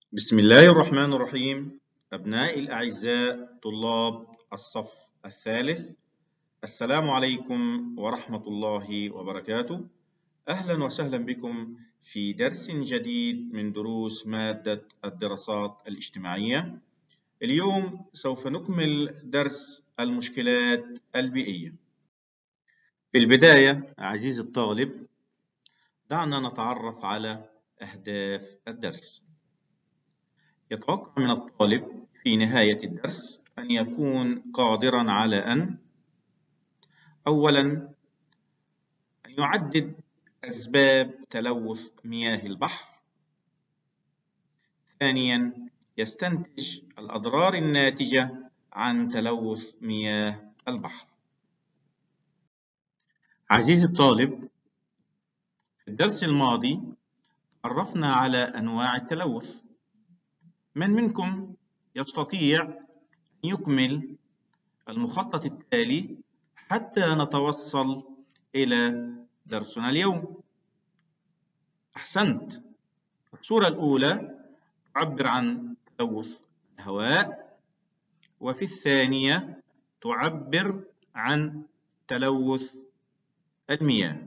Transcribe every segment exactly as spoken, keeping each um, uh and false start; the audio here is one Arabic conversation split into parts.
بسم الله الرحمن الرحيم. أبنائي الأعزاء طلاب الصف الثالث، السلام عليكم ورحمة الله وبركاته. أهلا وسهلا بكم في درس جديد من دروس مادة الدراسات الاجتماعية. اليوم سوف نكمل درس المشكلات البيئية. في البداية عزيزي الطالب، دعنا نتعرف على أهداف الدرس. يتوقع من الطالب في نهاية الدرس أن يكون قادراً على أن أولاً أن يعدد أسباب تلوث مياه البحر. ثانياً يستنتج الأضرار الناتجة عن تلوث مياه البحر. عزيزي الطالب، في الدرس الماضي تعرفنا على أنواع التلوث. من منكم يستطيع أن يكمل المخطط التالي حتى نتوصل إلى درسنا اليوم؟ أحسنت. الصورة الأولى تعبر عن تلوث الهواء، وفي الثانية تعبر عن تلوث المياه.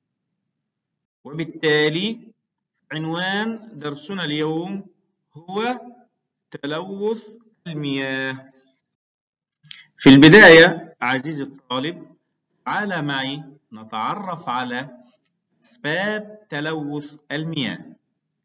وبالتالي عنوان درسنا اليوم هو تلوث المياه. في البداية عزيزي الطالب، تعال معي نتعرف على أسباب تلوث المياه.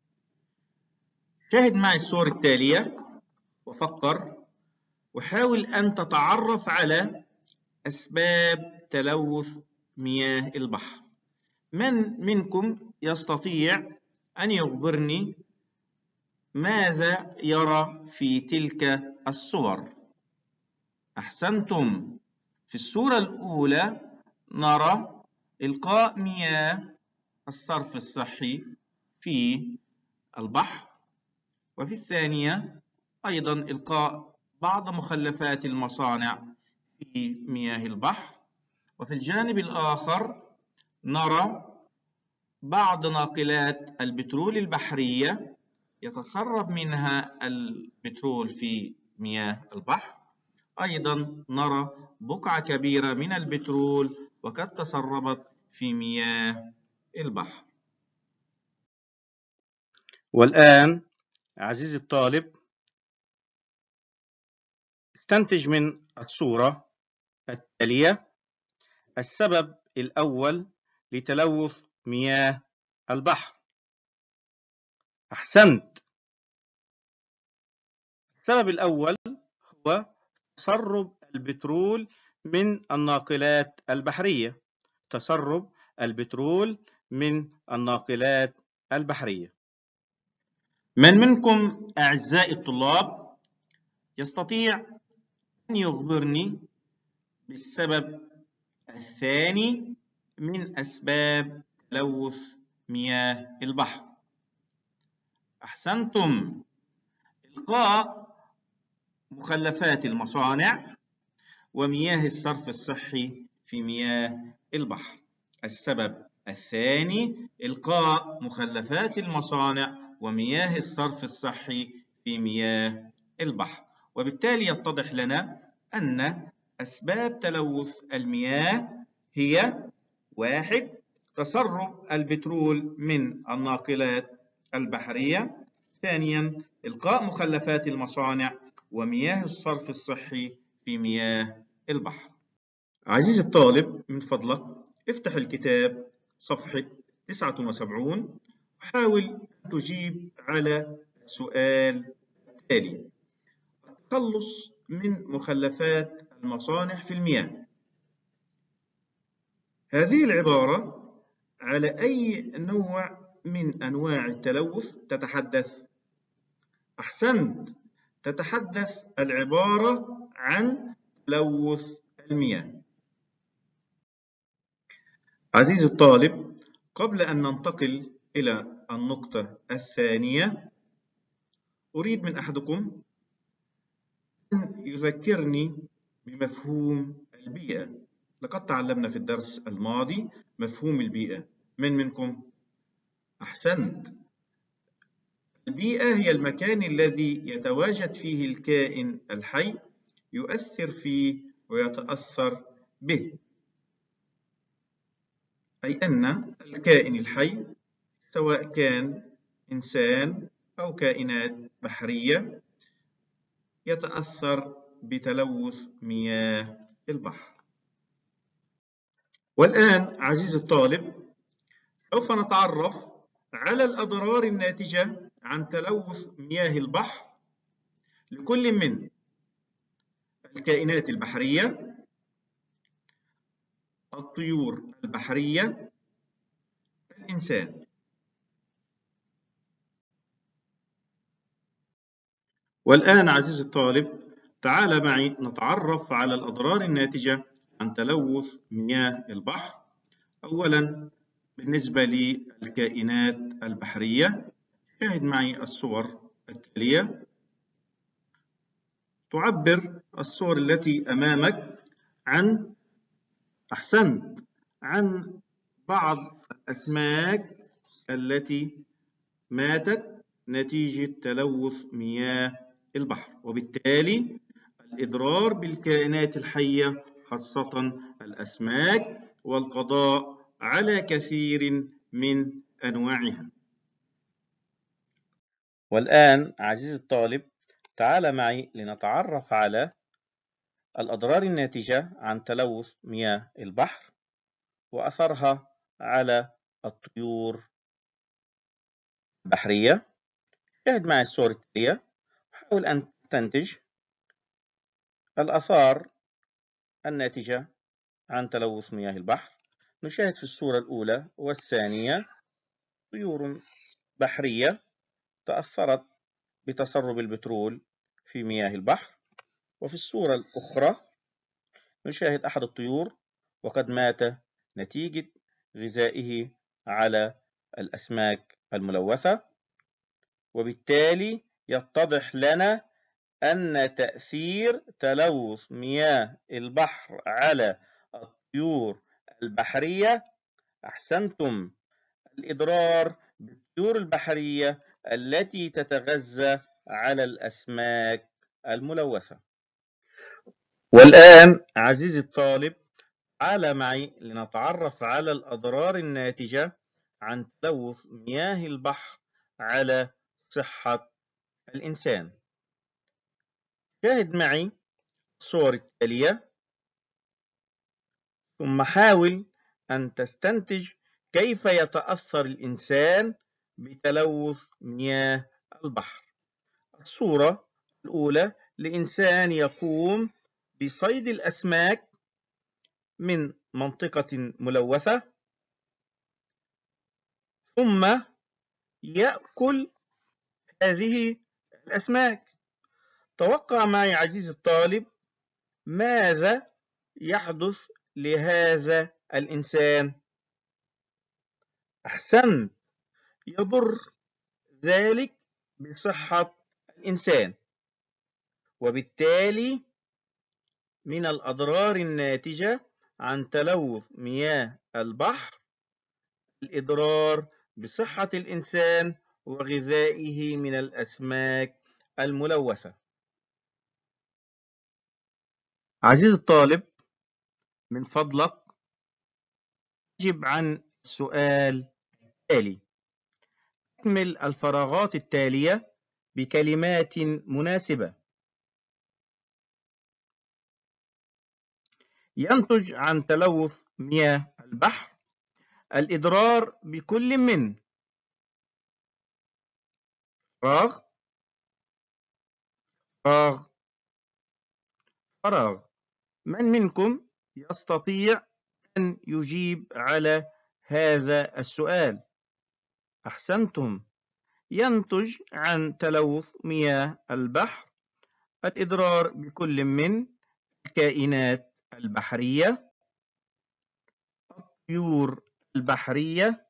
شاهد معي الصور التالية وفكر وحاول أن تتعرف على أسباب تلوث مياه البحر. من منكم يستطيع أن يخبرني ماذا يرى في تلك الصور؟ أحسنتم. في الصورة الأولى نرى إلقاء مياه الصرف الصحي في البحر، وفي الثانية أيضاً إلقاء بعض مخلفات المصانع في مياه البحر. وفي الجانب الآخر نرى بعض ناقلات البترول البحرية يتسرب منها البترول في مياه البحر. أيضاً نرى بقعة كبيرة من البترول وقد تسربت في مياه البحر. والآن عزيزي الطالب، استنتج من الصورة التالية السبب الأول لتلوث مياه البحر. أحسنت. السبب الأول هو تسرب البترول من الناقلات البحرية. تسرب البترول من الناقلات البحرية. من منكم أعزائي الطلاب يستطيع أن يخبرني بالسبب الثاني من أسباب تلوث مياه البحر؟ أحسنتم. إلقاء مخلفات المصانع ومياه الصرف الصحي في مياه البحر. السبب الثاني إلقاء مخلفات المصانع ومياه الصرف الصحي في مياه البحر. وبالتالي يتضح لنا أن أسباب تلوث المياه هي: واحد، تسرب البترول من الناقلات البحرية. ثانياً، إلقاء مخلفات المصانع ومياه الصرف الصحي في مياه البحر. عزيزي الطالب، من فضلك افتح الكتاب صفحة تسعة وسبعين وحاول أن تجيب على السؤال التالي: التخلص من مخلفات المصانع في المياه. هذه العبارة على أي نوع من أنواع التلوث تتحدث؟ أحسنت، تتحدث العبارة عن تلوث المياه. عزيزي الطالب، قبل أن ننتقل إلى النقطة الثانية، أريد من أحدكم أن يذكرني بمفهوم البيئة. لقد تعلمنا في الدرس الماضي مفهوم البيئة. من منكم؟ أحسنت. البيئة هي المكان الذي يتواجد فيه الكائن الحي، يؤثر فيه ويتأثر به. أي أن الكائن الحي سواء كان إنسان أو كائنات بحرية يتأثر بتلوث مياه البحر. والآن عزيزي الطالب سوف نتعرف على الأضرار الناتجة عن تلوث مياه البحر لكل من الكائنات البحرية، الطيور البحرية، الإنسان. والآن عزيزي الطالب تعال معي نتعرف على الأضرار الناتجة عن تلوث مياه البحر. أولاً بالنسبة للكائنات البحرية، شاهد معي الصور التالية. تعبر الصور التي أمامك عن أحسنت عن بعض الأسماك التي ماتت نتيجة تلوث مياه البحر، وبالتالي الإضرار بالكائنات الحية خاصة الأسماك والقضاء على كثير من أنواعها. والآن عزيزي الطالب تعال معي لنتعرف على الأضرار الناتجة عن تلوث مياه البحر وأثرها على الطيور البحرية. شاهد معي الصور التالية، حاول أن تستنتج الآثار الناتجة عن تلوث مياه البحر. نشاهد في الصورة الأولى والثانية طيور بحرية تأثرت بتسرب البترول في مياه البحر، وفي الصورة الأخرى نشاهد أحد الطيور وقد مات نتيجة غذائه على الأسماك الملوثة. وبالتالي يتضح لنا أن تأثير تلوث مياه البحر على الطيور البحرية أحسنتم الإضرار بالطيور البحرية التي تتغذى على الأسماك الملوثة. والآن عزيزي الطالب تعال معي لنتعرف على الأضرار الناتجة عن تلوث مياه البحر على صحة الإنسان. شاهد معي الصور التالية ثم حاول أن تستنتج كيف يتأثر الإنسان بتلوث مياه البحر. الصورة الأولى لإنسان يقوم بصيد الأسماك من منطقة ملوثة ثم يأكل هذه الأسماك. توقع معي عزيزي الطالب ماذا يحدث لهذا الإنسان؟ أحسنت، يضر ذلك بصحة الإنسان، وبالتالي من الأضرار الناتجة عن تلوث مياه البحر الإضرار بصحة الإنسان وغذائه من الأسماك الملوثة. عزيزي الطالب من فضلك أجب عن السؤال التالي. أكمل الفراغات التالية بكلمات مناسبة. ينتج عن تلوث مياه البحر الإضرار بكل من فراغ فراغ فراغ. من منكم يستطيع أن يجيب على هذا السؤال؟ أحسنتم، ينتج عن تلوث مياه البحر الإضرار بكل من الكائنات البحرية، الطيور البحرية،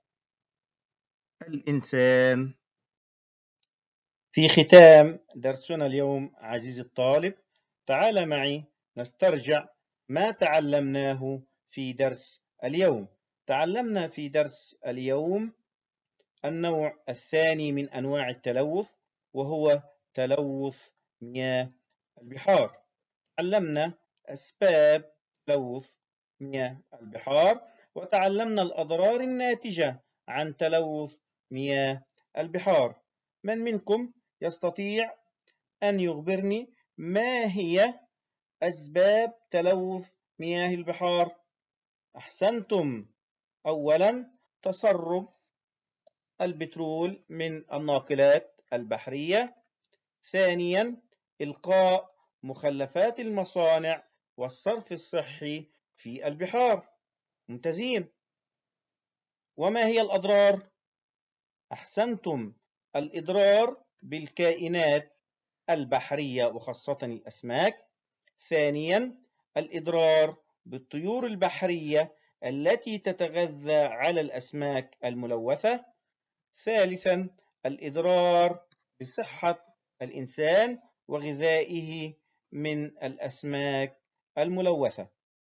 الإنسان. في ختام درسنا اليوم عزيزي الطالب تعال معي نسترجع ما تعلمناه في درس اليوم. تعلمنا في درس اليوم النوع الثاني من أنواع التلوث وهو تلوث مياه البحار. تعلمنا أسباب تلوث مياه البحار، وتعلمنا الأضرار الناتجة عن تلوث مياه البحار. من منكم يستطيع أن يخبرني ما هي أسباب تلوث مياه البحار؟ أحسنتم. أولاً، تسرب البترول من الناقلات البحرية. ثانياً، إلقاء مخلفات المصانع والصرف الصحي في البحار. ممتازين. وما هي الأضرار؟ أحسنتم، الإضرار بالكائنات البحرية وخاصة الأسماك. ثانياً، الإضرار بالطيور البحرية التي تتغذى على الأسماك الملوثة. ثالثاً، الإضرار بصحة الإنسان وغذائه من الأسماك الملوثة.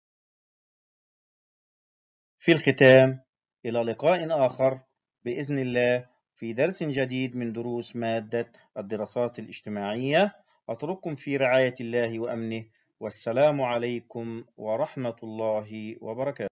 في الختام، إلى لقاء آخر بإذن الله في درس جديد من دروس مادة الدراسات الاجتماعية. أترككم في رعاية الله وأمنه، والسلام عليكم ورحمة الله وبركاته.